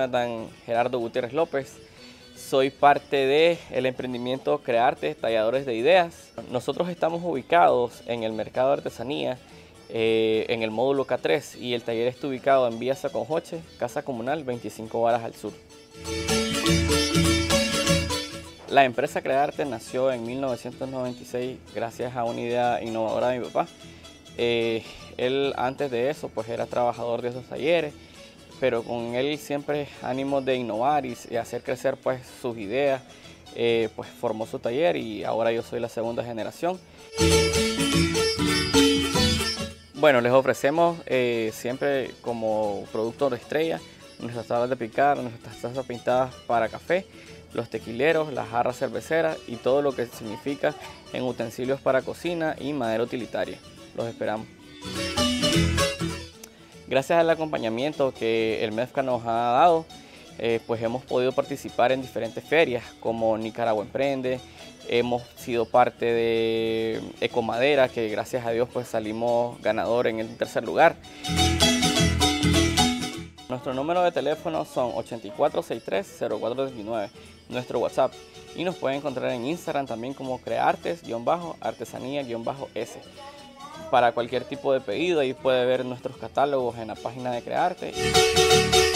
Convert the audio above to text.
Jonathan Gerardo Gutiérrez López. Soy parte del emprendimiento Crearte, Talladores de Ideas. Nosotros estamos ubicados en el mercado de artesanía, en el módulo K3, y el taller está ubicado en Vía Saconjoche, Casa Comunal, 25 varas al sur. La empresa Crearte nació en 1996 gracias a una idea innovadora de mi papá. Él antes de eso pues era trabajador de esos talleres, pero con él siempre ánimo de innovar y hacer crecer pues sus ideas, pues formó su taller y ahora yo soy la segunda generación. Bueno, les ofrecemos siempre como producto de estrella nuestras tablas de picar, nuestras tazas pintadas para café, los tequileros, las jarras cerveceras y todo lo que significa en utensilios para cocina y madera utilitaria. Los esperamos. Gracias al acompañamiento que el MEFCA nos ha dado, pues hemos podido participar en diferentes ferias como Nicaragua Emprende. Hemos sido parte de Ecomadera, que gracias a Dios pues salimos ganador en el tercer lugar. Nuestro número de teléfono son 8463-0419, nuestro WhatsApp, y nos pueden encontrar en Instagram también como creartes-artesanía-s. Para cualquier tipo de pedido, ahí puede ver nuestros catálogos en la página de Crearte.